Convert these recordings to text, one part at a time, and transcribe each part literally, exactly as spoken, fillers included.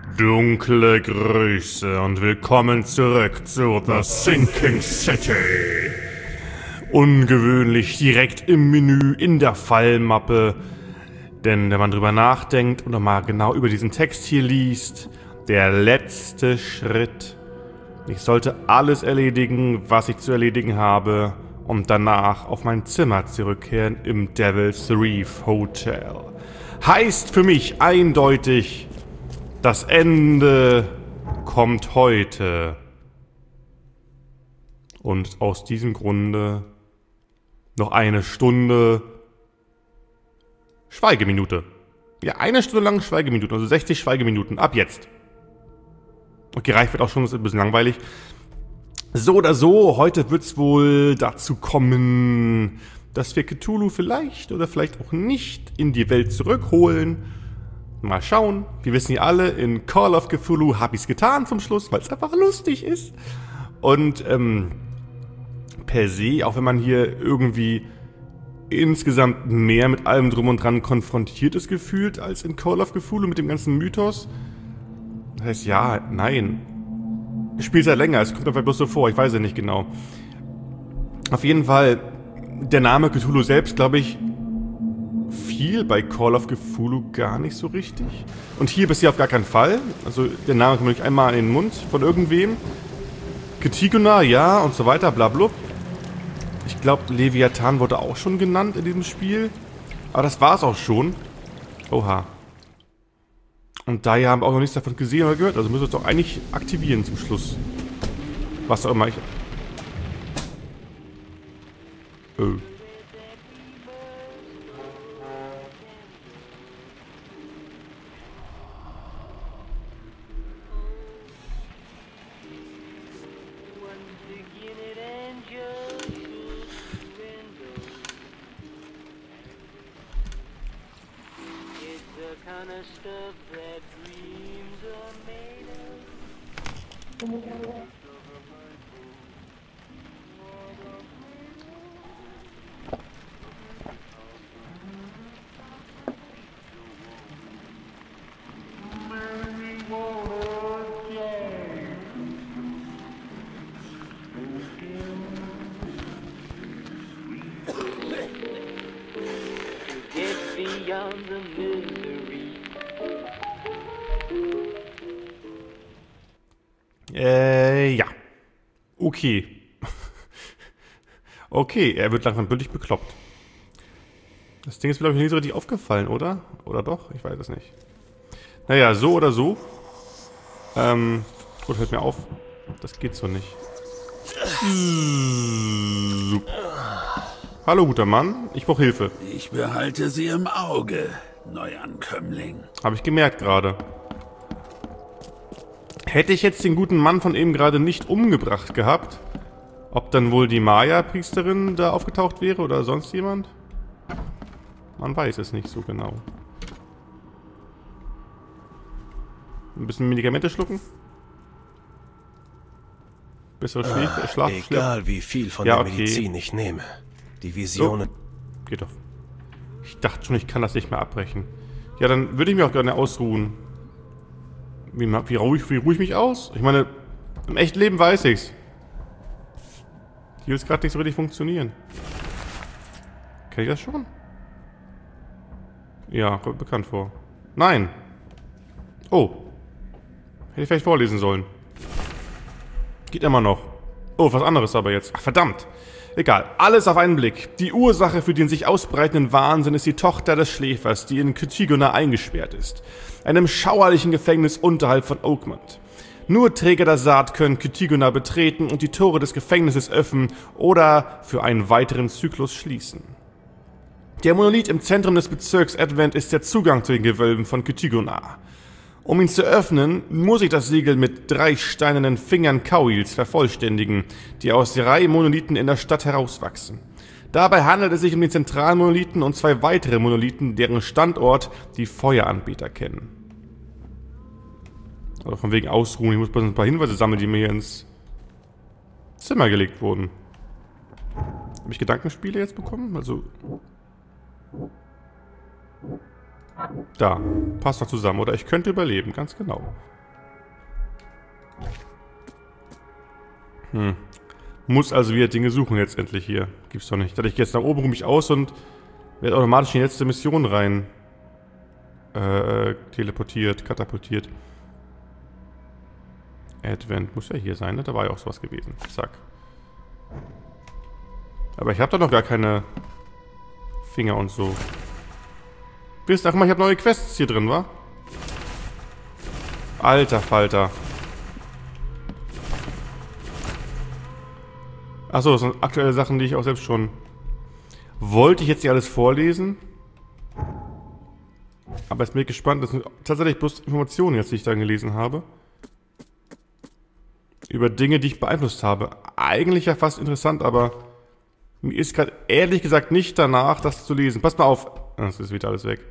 Dunkle Grüße und willkommen zurück zu The Sinking City. Ungewöhnlich direkt im Menü in der Fallmappe. Denn wenn man drüber nachdenkt und nochmal genau über diesen Text hier liest, der letzte Schritt. Ich sollte alles erledigen, was ich zu erledigen habe, und danach auf mein Zimmer zurückkehren im Devil's Reef Hotel. Heißt für mich eindeutig, das Ende kommt heute. Und aus diesem Grunde noch eine Stunde Schweigeminute. Ja, eine Stunde lang Schweigeminuten, also sechzig Schweigeminuten, ab jetzt. Okay, reicht, wird auch schon, das ist ein bisschen langweilig. So oder so, heute wird es wohl dazu kommen, dass wir Cthulhu vielleicht oder vielleicht auch nicht in die Welt zurückholen. Mal schauen. Wir wissen ja alle, in Call of Cthulhu habe ich es getan zum Schluss, weil es einfach lustig ist. Und ähm, per se, auch wenn man hier irgendwie insgesamt mehr mit allem drum und dran konfrontiert ist gefühlt, als in Call of Cthulhu mit dem ganzen Mythos. Das heißt, ja, nein. Ich spiele es ja länger, es kommt einfach bloß so vor, ich weiß ja nicht genau. Auf jeden Fall, der Name Cthulhu selbst, glaube ich, viel bei Call of Cthulhu gar nicht so richtig. Und hier bisher auf gar keinen Fall. Also der Name kommt nicht einmal in den Mund von irgendwem. Cthigona, ja, und so weiter, bla bla. Ich glaube, Leviathan wurde auch schon genannt in diesem Spiel. Aber das war es auch schon. Oha. Und daher haben wir auch noch nichts davon gesehen oder gehört. Also müssen wir es doch eigentlich aktivieren zum Schluss. Was auch immer ich... Oh. Äh, ja. Okay. Okay, er wird langsam wirklich bekloppt. Das Ding ist mir, glaube ich, nie so richtig aufgefallen, oder? Oder doch? Ich weiß es nicht. Naja, so oder so. Ähm, gut, hört mir auf. Das geht so nicht. Hallo, guter Mann. Ich brauche Hilfe. Ich behalte Sie im Auge, Neuankömmling. Habe ich gemerkt gerade. Hätte ich jetzt den guten Mann von eben gerade nicht umgebracht gehabt, ob dann wohl die Maya-Priesterin da aufgetaucht wäre oder sonst jemand? Man weiß es nicht so genau. Ein bisschen Medikamente schlucken? Bessere ah, Schlaf... Egal wie viel von ja, der okay. Medizin ich nehme. Die Visionen... So. Geht doch. Ich dachte schon, ich kann das nicht mehr abbrechen. Ja, dann würde ich mich auch gerne ausruhen. Wie, wie, ruhig, wie ruhig mich aus? Ich meine, im echten Leben weiß ich's. Hier will es gerade nicht so richtig funktionieren. Kenn ich das schon? Ja, kommt bekannt vor. Nein! Oh. Hätte ich vielleicht vorlesen sollen. Geht immer noch. Oh, was anderes aber jetzt. Ach, verdammt. Egal. Alles auf einen Blick. Die Ursache für den sich ausbreitenden Wahnsinn ist die Tochter des Schläfers, die in Cthigona eingesperrt ist. Einem schauerlichen Gefängnis unterhalb von Oakmont. Nur Träger der Saat können Cthigona betreten und die Tore des Gefängnisses öffnen oder für einen weiteren Zyklus schließen. Der Monolith im Zentrum des Bezirks Advent ist der Zugang zu den Gewölben von Cthigona. Um ihn zu öffnen, muss ich das Siegel mit drei steinernen Fingern Kauils vervollständigen, die aus drei Monolithen in der Stadt herauswachsen. Dabei handelt es sich um den zentralen Monolithen und zwei weitere Monolithen, deren Standort die Feueranbeter kennen. Also von wegen Ausruhen, ich muss bloß ein paar Hinweise sammeln, die mir hier ins Zimmer gelegt wurden. Habe ich Gedankenspiele jetzt bekommen? Also... Da. Passt doch zusammen, oder? Ich könnte überleben, ganz genau. Hm. Muss also wieder Dinge suchen jetzt endlich hier. Gibt's doch nicht. Dadurch gehe jetzt nach oben, ruhe mich aus und werde automatisch in die letzte Mission rein äh, teleportiert, katapultiert. Advent muss ja hier sein, ne? Da war ja auch sowas gewesen. Zack. Aber ich habe da noch gar keine Finger und so. Wisst, ach mal, ich habe neue Quests hier drin, wa? Alter Falter. Achso, das sind aktuelle Sachen, die ich auch selbst schon... Wollte ich jetzt nicht alles vorlesen? Aber jetzt bin ich gespannt. Das sind tatsächlich bloß Informationen jetzt, die ich da gelesen habe. Über Dinge, die ich beeinflusst habe. Eigentlich ja fast interessant, aber... Mir ist gerade ehrlich gesagt nicht danach, das zu lesen. Passt mal auf. Das ist wieder alles weg.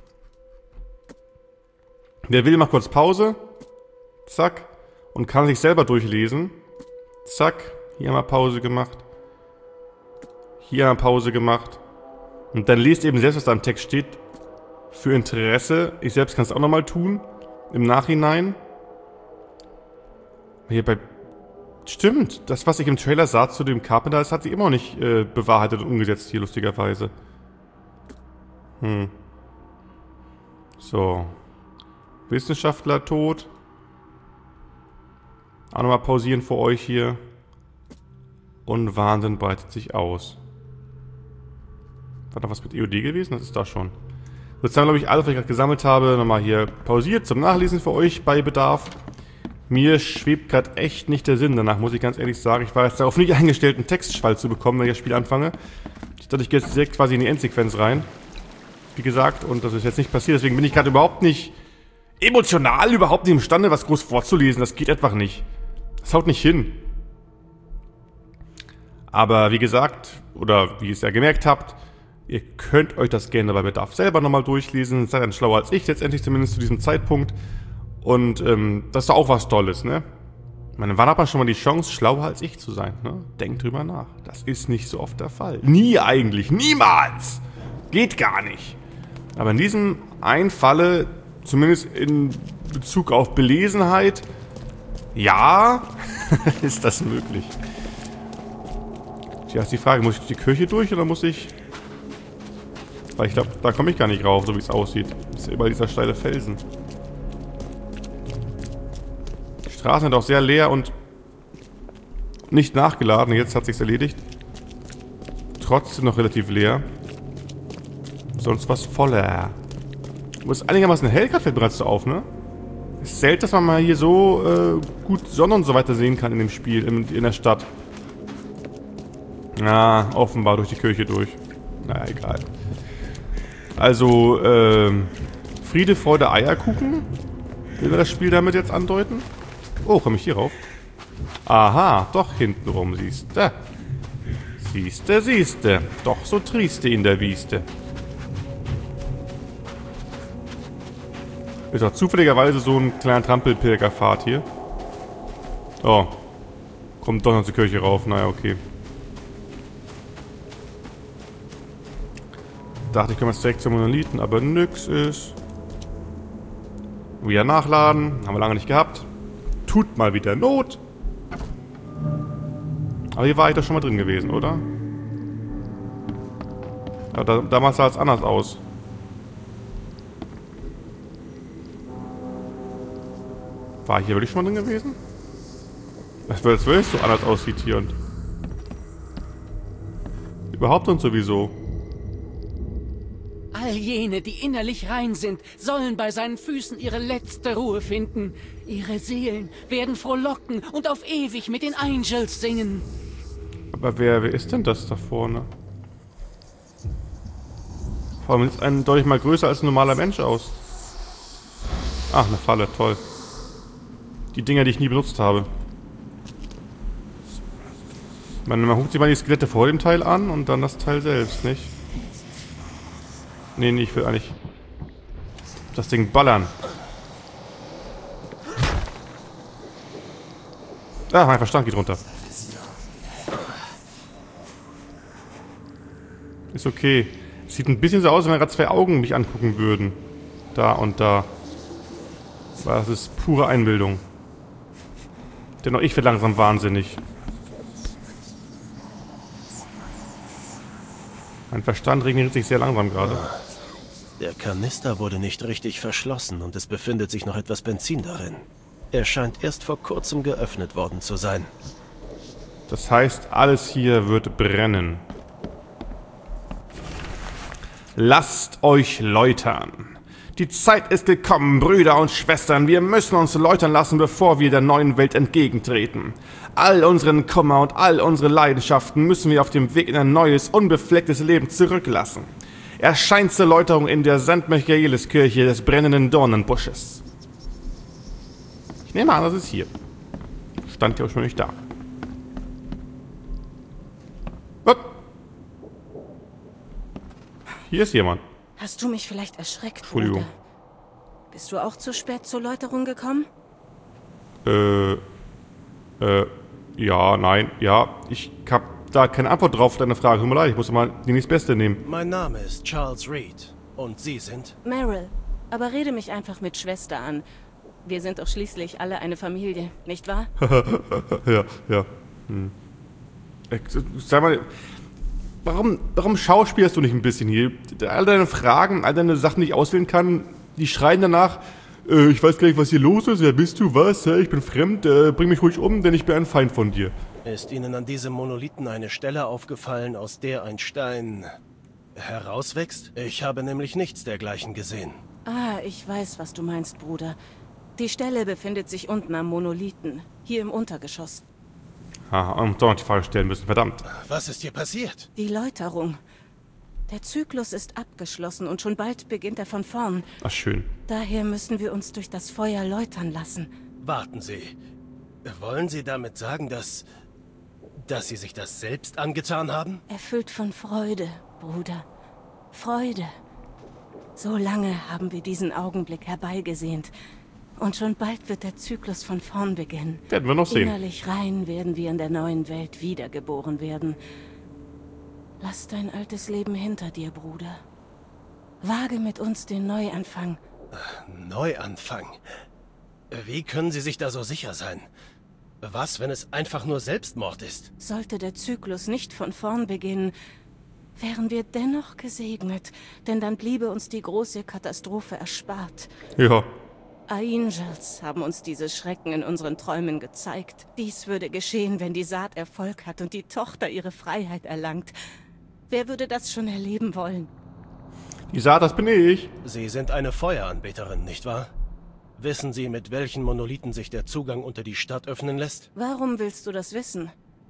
Der will macht kurz Pause. Zack. Und kann sich selber durchlesen. Zack. Hier haben wir Pause gemacht. Hier haben wir Pause gemacht. Und dann liest eben selbst, was da im Text steht. Für Interesse. Ich selbst kann es auch nochmal tun. Im Nachhinein. Hier bei... Stimmt. Das, was ich im Trailer sah zu dem Carpenter, das hat sich immer noch nicht äh, bewahrheitet und umgesetzt hier, lustigerweise. Hm. So. Wissenschaftler tot. Auch nochmal pausieren für euch hier. Und Wahnsinn breitet sich aus. War da was mit E O D gewesen? Das ist da schon. Jetzt haben, glaube ich, alles, was ich gerade gesammelt habe, nochmal hier pausiert zum Nachlesen für euch bei Bedarf. Mir schwebt gerade echt nicht der Sinn. Danach muss ich ganz ehrlich sagen, ich war jetzt darauf nicht eingestellt, einen Textschwall zu bekommen, wenn ich das Spiel anfange. Ich dachte, ich gehe jetzt direkt quasi in die Endsequenz rein. Wie gesagt, und das ist jetzt nicht passiert. Deswegen bin ich gerade überhaupt nicht emotional, überhaupt nicht imstande, was groß vorzulesen. Das geht einfach nicht. Das haut nicht hin. Aber wie gesagt, oder wie ihr es ja gemerkt habt, ihr könnt euch das gerne bei Bedarf selber nochmal durchlesen. Seid dann schlauer als ich, letztendlich zumindest zu diesem Zeitpunkt. Und ähm, das ist doch auch was Tolles, ne? Ich meine, wann hat man schon mal die Chance, schlauer als ich zu sein, ne? Denkt drüber nach. Das ist nicht so oft der Fall. Nie eigentlich. Niemals! Geht gar nicht. Aber in diesem einen Falle, zumindest in Bezug auf Belesenheit, ja, ist das möglich. Tja, ist die Frage, muss ich durch die Kirche durch oder muss ich... Weil ich glaube, da komme ich gar nicht rauf, so wie es aussieht. Das ist ja überall dieser steile Felsen. Die Straßen sind auch sehr leer und nicht nachgeladen. Jetzt hat sich's erledigt. Trotzdem noch relativ leer. Sonst was voller. Du bist einigermaßen hell, gerade fällt bereits so auf, ne? Ist selten, dass man mal hier so äh, gut Sonne und so weiter sehen kann in dem Spiel, in, in der Stadt. Ja, offenbar durch die Kirche durch. Naja, egal. Also, ähm, Friede, Freude, Eierkuchen? Will wir das Spiel damit jetzt andeuten? Oh, komme ich hier rauf? Aha, doch hintenrum, siehste. Siehste, siehste. Doch so trieste in der Wieste. Ist doch zufälligerweise so ein kleiner Trampelpilgerpfad hier. Oh. Kommt doch noch zur Kirche rauf. Naja, okay. Dachte ich, komme jetzt direkt zum Monolithen, aber nix ist. Wieder nachladen. Haben wir lange nicht gehabt. Tut mal wieder Not. Aber hier war ich doch schon mal drin gewesen, oder? Ja, da, damals sah es anders aus. War hier wirklich schon mal drin gewesen? Was will es wirklich so anders aussieht hier und... Überhaupt und sowieso. All jene, die innerlich rein sind, sollen bei seinen Füßen ihre letzte Ruhe finden. Ihre Seelen werden frohlocken und auf ewig mit den Angels singen. Aber wer, wer ist denn das da vorne? Vor allem sieht ein deutlich mal größer als ein normaler Mensch aus. Ach, eine Falle, toll. Die Dinger, die ich nie benutzt habe. Man, man guckt sich mal die Skelette vor dem Teil an und dann das Teil selbst, nicht? Nee, nee, ich will eigentlich das Ding ballern. Ah, mein Verstand geht runter. Ist okay. Sieht ein bisschen so aus, wenn gerade zwei Augen mich angucken würden. Da und da. Aber das ist pure Einbildung. Denn auch ich werde langsam wahnsinnig. Mein Verstand regeneriert sich sehr langsam gerade. Der Kanister wurde nicht richtig verschlossen und es befindet sich noch etwas Benzin darin. Er scheint erst vor kurzem geöffnet worden zu sein. Das heißt, alles hier wird brennen. Lasst euch läutern. Die Zeit ist gekommen, Brüder und Schwestern. Wir müssen uns läutern lassen, bevor wir der neuen Welt entgegentreten. All unseren Kummer und all unsere Leidenschaften müssen wir auf dem Weg in ein neues, unbeflecktes Leben zurücklassen. Erscheint zur Läuterung in der Sankt Michaeliskirche des brennenden Dornenbusches. Ich nehme an, das ist hier. Stand ja auch schon nicht da. Was? Hier ist jemand. Hast du mich vielleicht erschreckt, Entschuldigung. Bruder? Bist du auch zu spät zur Läuterung gekommen? Äh, äh, ja, nein, ja. Ich hab da keine Antwort drauf auf deine Frage. Tut mir leid, ich muss mal die nächstbeste nehmen. Mein Name ist Charles Reed. Und Sie sind? Meryl, aber rede mich einfach mit Schwester an. Wir sind doch schließlich alle eine Familie, nicht wahr? ja, ja. Hm. Äh, Sag mal, warum, warum schauspielst du nicht ein bisschen hier? All deine Fragen, all deine Sachen, die ich auswählen kann, die schreien danach, äh, ich weiß gar nicht, was hier los ist, wer bist du, was, ich bin fremd, äh, bring mich ruhig um, denn ich bin ein Feind von dir. Ist Ihnen an diesem Monolithen eine Stelle aufgefallen, aus der ein Stein herauswächst? Ich habe nämlich nichts dergleichen gesehen. Ah, ich weiß, was du meinst, Bruder. Die Stelle befindet sich unten am Monolithen, hier im Untergeschoss. Ah, und doch noch die Frage stellen müssen, verdammt. Was ist hier passiert? Die Läuterung. Der Zyklus ist abgeschlossen und schon bald beginnt er von vorn. Ach, schön. Daher müssen wir uns durch das Feuer läutern lassen. Warten Sie. Wollen Sie damit sagen, dass... dass Sie sich das selbst angetan haben? Erfüllt von Freude, Bruder. Freude. So lange haben wir diesen Augenblick herbeigesehnt. Und schon bald wird der Zyklus von vorn beginnen. Werden wir noch sehen. Innerlich rein werden wir in der neuen Welt wiedergeboren werden. Lass dein altes Leben hinter dir, Bruder. Wage mit uns den Neuanfang. Neuanfang? Wie können Sie sich da so sicher sein? Was, wenn es einfach nur Selbstmord ist? Sollte der Zyklus nicht von vorn beginnen, wären wir dennoch gesegnet, denn dann bliebe uns die große Katastrophe erspart. Ja. Angels haben uns diese Schrecken in unseren Träumen gezeigt. Dies würde geschehen, wenn die Saat Erfolg hat und die Tochter ihre Freiheit erlangt. Wer würde das schon erleben wollen? Die Saat, das bin ich. Sie sind eine Feueranbeterin, nicht wahr? Wissen Sie, mit welchen Monolithen sich der Zugang unter die Stadt öffnen lässt? Warum willst du das wissen?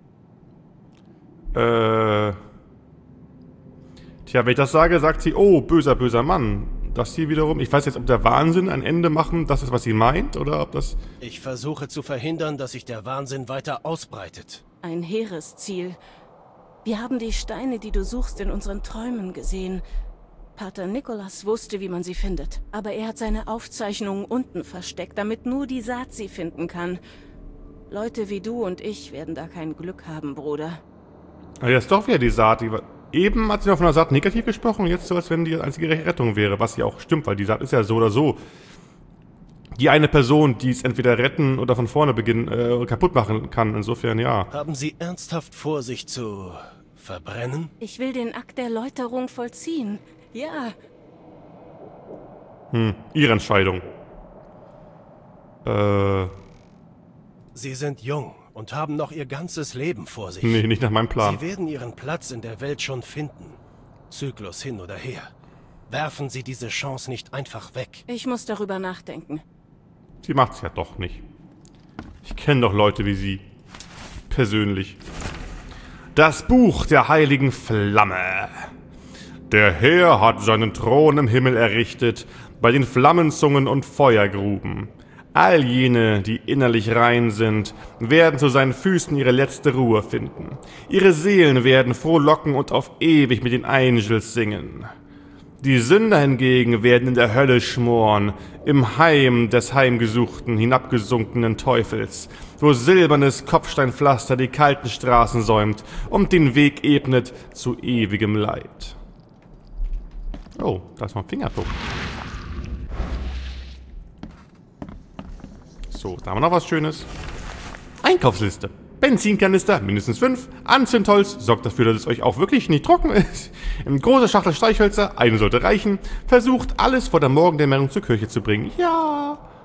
Äh... Tja, wenn ich das sage, sagt sie, oh, böser, böser Mann. Das hier wiederum, ich weiß jetzt, ob der Wahnsinn ein Ende machen, das ist, was sie meint, oder ob das... Ich versuche zu verhindern, dass sich der Wahnsinn weiter ausbreitet. Ein hehres Ziel. Wir haben die Steine, die du suchst, in unseren Träumen gesehen. Pater Nicholas wusste, wie man sie findet, aber er hat seine Aufzeichnungen unten versteckt, damit nur die Saat sie finden kann. Leute wie du und ich werden da kein Glück haben, Bruder. Ah, ja, ist doch wieder die Saat, die... Eben hat sie noch von der Saat negativ gesprochen und jetzt so, als wenn die einzige Rettung wäre, was ja auch stimmt, weil die Saat ist ja so oder so die eine Person, die es entweder retten oder von vorne beginnen, äh, kaputt machen kann. Insofern, ja. Haben Sie ernsthaft vor, sich zu verbrennen? Ich will den Akt der Läuterung vollziehen. Ja. Hm, ihre Entscheidung. Äh... Sie sind jung und haben noch ihr ganzes Leben vor sich. Nee, nicht nach meinem Plan. Sie werden Ihren Platz in der Welt schon finden. Zyklus hin oder her. Werfen Sie diese Chance nicht einfach weg. Ich muss darüber nachdenken. Sie macht's ja doch nicht. Ich kenne doch Leute wie sie. Persönlich. Das Buch der heiligen Flamme. Der Herr hat seinen Thron im Himmel errichtet, bei den Flammenzungen und Feuergruben. All jene, die innerlich rein sind, werden zu seinen Füßen ihre letzte Ruhe finden. Ihre Seelen werden frohlocken und auf ewig mit den Angels singen. Die Sünder hingegen werden in der Hölle schmoren, im Heim des heimgesuchten, hinabgesunkenen Teufels, wo silbernes Kopfsteinpflaster die kalten Straßen säumt und den Weg ebnet zu ewigem Leid. Oh, da ist noch ein Fingerabdruck. So, da haben wir noch was Schönes. Einkaufsliste. Benzinkanister, mindestens fünf. Anzündholz, sorgt dafür, dass es euch auch wirklich nicht trocken ist. Eine große Schachtel Streichhölzer, eine sollte reichen. Versucht, alles vor der Morgendämmerung zur Kirche zu bringen. Ja.